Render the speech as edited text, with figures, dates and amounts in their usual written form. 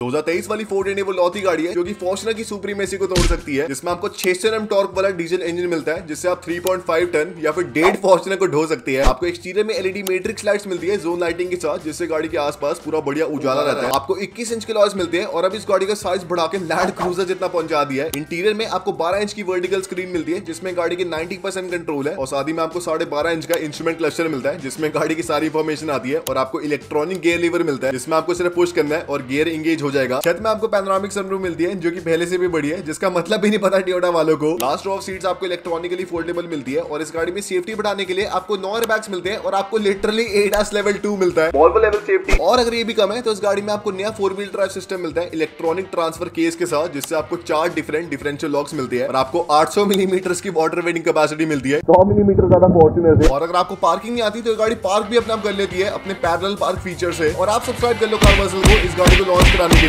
2023 वाली Ford Innova गाड़ी है जो कि फॉर्च्यूनर की सुप्रीमेसी को तोड़ सकती है, जिसमें आपको 600 Nm टॉर्क वाला डीजल इंजन मिलता है, जिससे आप 3.5 टन या फिर 1.5 फॉर्च्यूनर को ढो सकती है। आपको एक्सटीरियर में एलईडी मैट्रिक्स लाइट्स मिलती है जोन लाइटिंग के साथ, जिससे गाड़ी के आसपास पूरा बढ़िया उजाला रहता है। आपको 21 इंच के लॉयस मिलते हैं और अब इस गाड़ी का साइज बढ़ा के लैंड क्रूजर जितना पहुंचा दिया है। इंटीरियर में आपको 12 इंच की वर्टिकल स्क्रीन मिलती है, जिसमें गाड़ी के 90% कंट्रोल है, और साथ ही में आपको 12.5 इंच का इंस्ट्रूमेंट क्लस्टर मिलता है, जिसमें गाड़ी की सारी इंफॉर्मेशन आती है। और आपको इलेक्ट्रॉनिक गियर लीवर मिलता है, जिसमें आपको सिर्फ पुश करना है और गियर एंगेज हो जाएगा। छत में आपको पैनोरामिक सनरूफ मिलती है, जो कि पहले से भी बड़ी है, जिसका मतलब भी नहीं पता टोयोटा वालों को। लास्ट रो ऑफ सीट्स आपको इलेक्ट्रॉनिकली फोल्डेबल मिलती है, और इस गाड़ी में सेफ्टी बढ़ाने के लिए आपको 9 एयरबैग्स मिलते हैं, और आपको लिटरली ADAS लेवल 2 मिलता है, वॉल्वो लेवल सेफ्टी। और अगर ये भी कम है तो इस गाड़ी में आपको नया 4 व्हील ड्राइव सिस्टम मिलता है इलेक्ट्रॉनिक ट्रांसफर केस के साथ, जिससे आपको 4 डिफरेंट डिफरेंशियल लॉक्स मिलती है, और आपको 800 मिलीमीटर की वाटर वेटिंग कैपेसिटी मिलती है, 100 मिलीमीटर ज्यादा फॉर्च्यूनर से। और अगर आपको पार्किंग नहीं आती तो ये गाड़ी पार्क भी अपने आप कर लेती है अपने पैरेलल पार्क फीचर से। और आप सब्सक्राइब कर लो कार मसल को इस गाड़ी को लॉन्च कराने के लिए।